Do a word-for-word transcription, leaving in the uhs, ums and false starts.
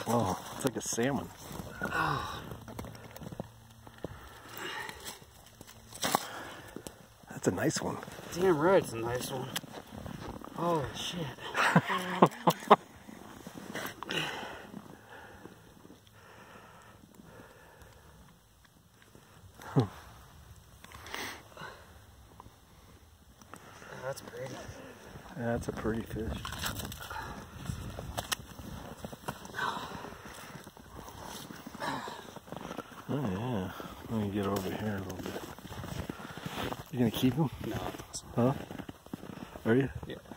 Oh, it's like a salmon. Oh. That's a nice one. Damn right, it's a nice one. Holy shit. That's pretty. That's a pretty fish. Oh yeah. Let me get over here a little bit. You gonna keep him? No. Huh? Are you? Yeah.